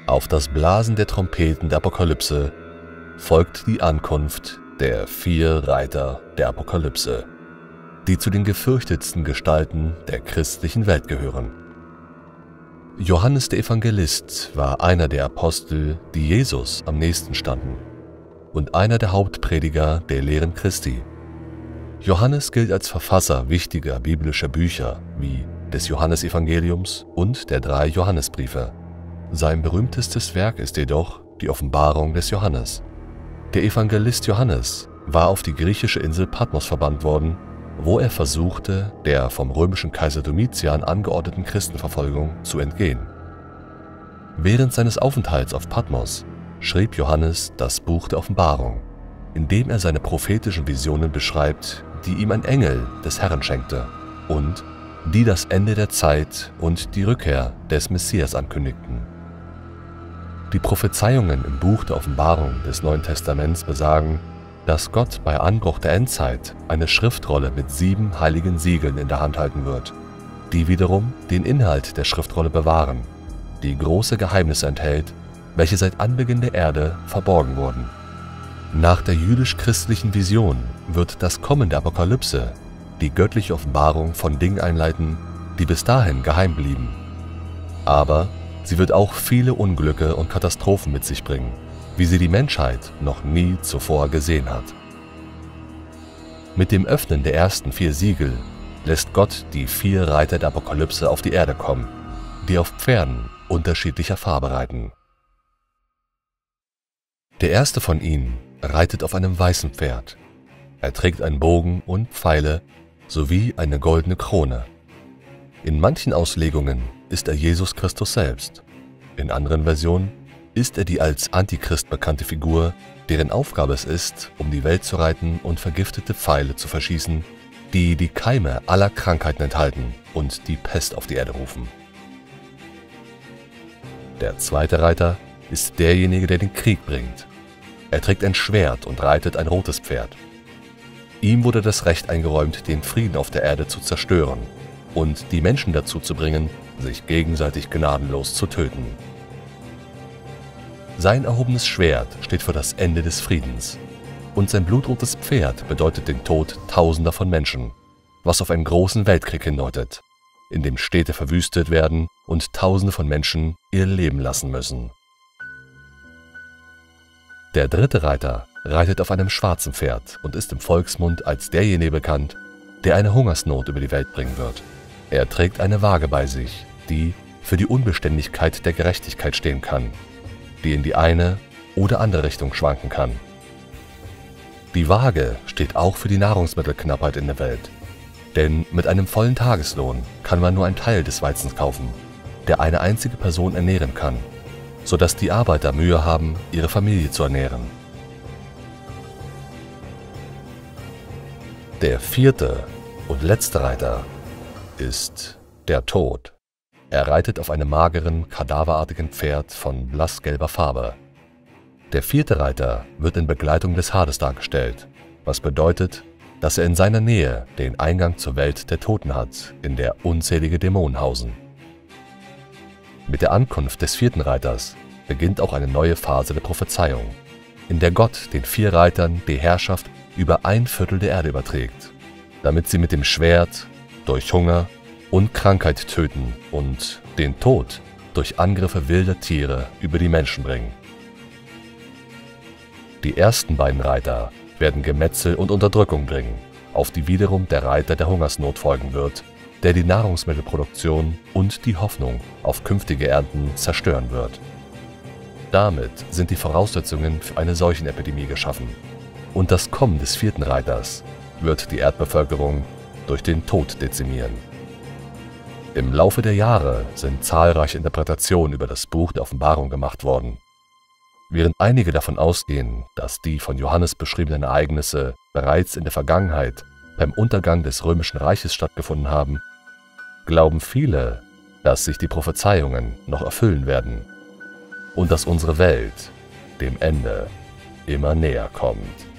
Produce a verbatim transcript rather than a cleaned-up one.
Auf das Blasen der Trompeten der Apokalypse folgt die Ankunft der vier Reiter der Apokalypse, die zu den gefürchtetsten Gestalten der christlichen Welt gehören. Johannes der Evangelist war einer der Apostel, die Jesus am nächsten standen, und einer der Hauptprediger der Lehren Christi. Johannes gilt als Verfasser wichtiger biblischer Bücher wie des Johannesevangeliums und der drei Johannesbriefe. Sein berühmtestes Werk ist jedoch die Offenbarung des Johannes. Der Evangelist Johannes war auf die griechische Insel Patmos verbannt worden, wo er versuchte, der vom römischen Kaiser Domitian angeordneten Christenverfolgung zu entgehen. Während seines Aufenthalts auf Patmos schrieb Johannes das Buch der Offenbarung, in dem er seine prophetischen Visionen beschreibt, die ihm ein Engel des Herrn schenkte und die das Ende der Zeit und die Rückkehr des Messias ankündigten. Die Prophezeiungen im Buch der Offenbarung des Neuen Testaments besagen, dass Gott bei Anbruch der Endzeit eine Schriftrolle mit sieben heiligen Siegeln in der Hand halten wird, die wiederum den Inhalt der Schriftrolle bewahren, die große Geheimnisse enthält, welche seit Anbeginn der Erde verborgen wurden. Nach der jüdisch-christlichen Vision wird das Kommen der Apokalypse die göttliche Offenbarung von Dingen einleiten, die bis dahin geheim blieben. Aber sie wird auch viele Unglücke und Katastrophen mit sich bringen, wie sie die Menschheit noch nie zuvor gesehen hat. Mit dem Öffnen der ersten vier Siegel lässt Gott die vier Reiter der Apokalypse auf die Erde kommen, die auf Pferden unterschiedlicher Farbe reiten. Der erste von ihnen reitet auf einem weißen Pferd. Er trägt einen Bogen und Pfeile sowie eine goldene Krone. In manchen Auslegungen ist er Jesus Christus selbst. In anderen Versionen ist er die als Antichrist bekannte Figur, deren Aufgabe es ist, um die Welt zu reiten und vergiftete Pfeile zu verschießen, die die Keime aller Krankheiten enthalten und die Pest auf die Erde rufen. Der zweite Reiter ist derjenige, der den Krieg bringt. Er trägt ein Schwert und reitet ein rotes Pferd. Ihm wurde das Recht eingeräumt, den Frieden auf der Erde zu zerstören und die Menschen dazu zu bringen, sich gegenseitig gnadenlos zu töten. Sein erhobenes Schwert steht für das Ende des Friedens und sein blutrotes Pferd bedeutet den Tod Tausender von Menschen, was auf einen großen Weltkrieg hindeutet, in dem Städte verwüstet werden und Tausende von Menschen ihr Leben lassen müssen. Der dritte Reiter reitet auf einem schwarzen Pferd und ist im Volksmund als derjenige bekannt, der eine Hungersnot über die Welt bringen wird. Er trägt eine Waage bei sich, die für die Unbeständigkeit der Gerechtigkeit stehen kann, die in die eine oder andere Richtung schwanken kann. Die Waage steht auch für die Nahrungsmittelknappheit in der Welt, denn mit einem vollen Tageslohn kann man nur einen Teil des Weizens kaufen, der eine einzige Person ernähren kann, sodass die Arbeiter Mühe haben, ihre Familie zu ernähren. Der vierte und letzte Reiter ist der Tod. Er reitet auf einem mageren, kadaverartigen Pferd von blassgelber Farbe. Der vierte Reiter wird in Begleitung des Hades dargestellt, was bedeutet, dass er in seiner Nähe den Eingang zur Welt der Toten hat, in der unzählige Dämonen hausen. Mit der Ankunft des vierten Reiters beginnt auch eine neue Phase der Prophezeiung, in der Gott den vier Reitern die Herrschaft über ein Viertel der Erde überträgt, damit sie mit dem Schwert, durch Hunger und Krankheit töten und den Tod durch Angriffe wilder Tiere über die Menschen bringen. Die ersten beiden Reiter werden Gemetzel und Unterdrückung bringen, auf die wiederum der Reiter der Hungersnot folgen wird, der die Nahrungsmittelproduktion und die Hoffnung auf künftige Ernten zerstören wird. Damit sind die Voraussetzungen für eine Seuchenepidemie geschaffen. Und das Kommen des vierten Reiters wird die Erdbevölkerung durch den Tod dezimieren. Im Laufe der Jahre sind zahlreiche Interpretationen über das Buch der Offenbarung gemacht worden. Während einige davon ausgehen, dass die von Johannes beschriebenen Ereignisse bereits in der Vergangenheit beim Untergang des Römischen Reiches stattgefunden haben, glauben viele, dass sich die Prophezeiungen noch erfüllen werden und dass unsere Welt dem Ende immer näher kommt.